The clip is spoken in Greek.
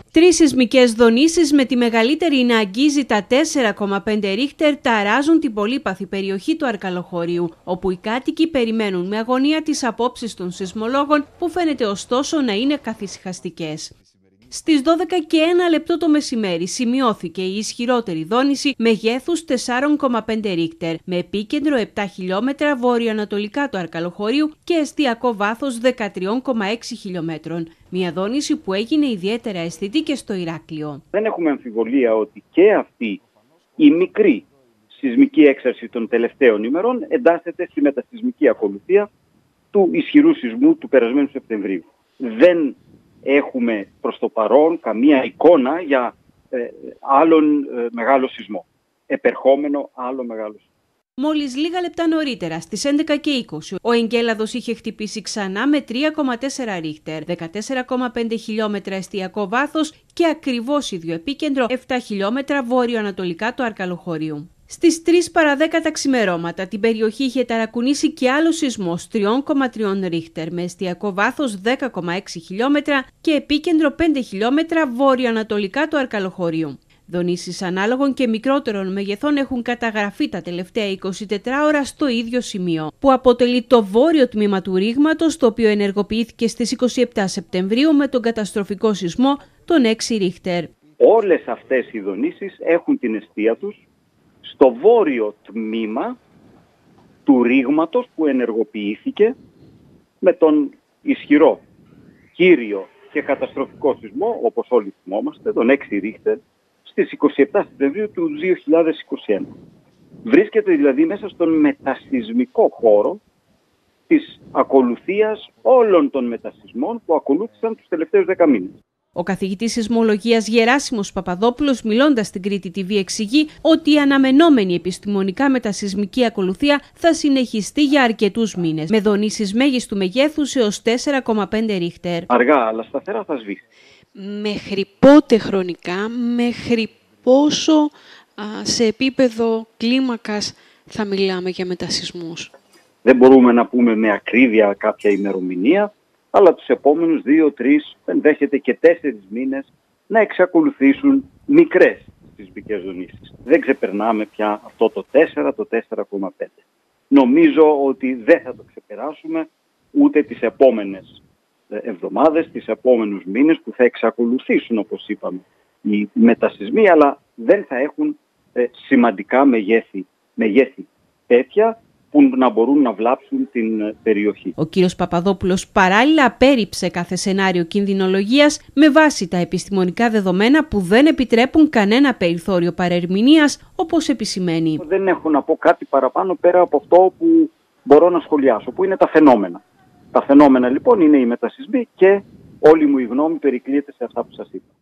Τρεις σεισμικές δονήσεις με τη μεγαλύτερη να αγγίζει τα 4,5 ρίχτερ ταράζουν την πολύπαθη περιοχή του Αρκαλοχωρίου, όπου οι κάτοικοι περιμένουν με αγωνία τις απόψεις των σεισμολόγων που φαίνεται ωστόσο να είναι καθησυχαστικές. Στις 12:01 το μεσημέρι σημειώθηκε η ισχυρότερη δόνηση μεγέθους 4,5 ρίχτερ με επίκεντρο 7 χιλιόμετρα βορειοανατολικά του Αρκαλοχωρίου και εστιακό βάθος 13,6 χιλιόμετρων. Μια δόνηση που έγινε ιδιαίτερα αισθητή και στο Ηράκλειο. Δεν έχουμε αμφιβολία ότι και αυτή η μικρή σεισμική έξαρση των τελευταίων ημερών εντάσσεται στη μετασεισμική ακολουθία του ισχυρού σεισμού του περασμένου Σεπτεμβρίου. Δεν έχουμε προς το παρόν καμία εικόνα για άλλον μεγάλο σεισμό. Επερχόμενο άλλο μεγάλο σεισμό. Μόλις λίγα λεπτά νωρίτερα, στις 11:20, ο εγκέλαδος είχε χτυπήσει ξανά με 3,4 ρίχτερ, 14,5 χιλιόμετρα εστιακό βάθος και ακριβώς ίδιο επίκεντρο 7 χιλιόμετρα βόρειο-ανατολικά του Αρκαλοχωρίου. Στις 3 παρά 10 τα ξημερώματα την περιοχή είχε ταρακουνήσει και άλλο σεισμός 3,3 ρίχτερ με εστιακό βάθος 10,6 χιλιόμετρα και επίκεντρο 5 χιλιόμετρα βόρειο-ανατολικά του Αρκαλοχωρίου. Δονήσεις ανάλογων και μικρότερων μεγεθών έχουν καταγραφεί τα τελευταία 24 ώρα στο ίδιο σημείο, που αποτελεί το βόρειο τμήμα του ρήγματος, το οποίο ενεργοποιήθηκε στις 27 Σεπτεμβρίου με τον καταστροφικό σεισμό των 6 ρίχτερ. Όλες αυτές οι δονήσεις έχουν την εστία τους στο βόρειο τμήμα του ρήγματος που ενεργοποιήθηκε με τον ισχυρό, κύριο και καταστροφικό σεισμό, όπως όλοι θυμόμαστε, τον 6 ρίχτερ, στις 27 Σεπτεμβρίου του 2021. Βρίσκεται δηλαδή μέσα στον μετασεισμικό χώρο της ακολουθίας όλων των μετασεισμών που ακολούθησαν τους τελευταίους 10 μήνες. Ο καθηγητής σεισμολογίας Γεράσιμος Παπαδόπουλος, μιλώντας στην Κρήτη TV, εξηγεί ότι η αναμενόμενη επιστημονικά μετασεισμική ακολουθία θα συνεχιστεί για αρκετούς μήνες, με δονήσεις μέγιστου μεγέθους έως 4,5 ρίχτερ. Αργά αλλά σταθερά θα σβήσει. Μέχρι πότε χρονικά, μέχρι πόσο σε επίπεδο κλίμακας θα μιλάμε για μετασεισμούς? Δεν μπορούμε να πούμε με ακρίβεια κάποια ημερομηνία, αλλά τους επόμενους 2, 3, ενδέχεται και 4 μήνες να εξακολουθήσουν μικρές σεισμικές δονήσεις. Δεν ξεπερνάμε πια αυτό το 4, το 4,5. Νομίζω ότι δεν θα το ξεπεράσουμε ούτε τις επόμενες εβδομάδες, τις επόμενους μήνες που θα εξακολουθήσουν, όπως είπαμε, οι μετασεισμοί, αλλά δεν θα έχουν σημαντικά μεγέθη τέτοια που να μπορούν να βλάψουν την περιοχή. Ο κύριος Παπαδόπουλος παράλληλα απέρριψε κάθε σενάριο κινδυνολογίας με βάση τα επιστημονικά δεδομένα που δεν επιτρέπουν κανένα περιθώριο παρερμηνίας, όπως επισημαίνει. Δεν έχω να πω κάτι παραπάνω πέρα από αυτό που μπορώ να σχολιάσω, που είναι τα φαινόμενα. Τα φαινόμενα λοιπόν είναι οι μετασεισμοί και όλη μου η γνώμη περικλείεται σε αυτά που σας είπα.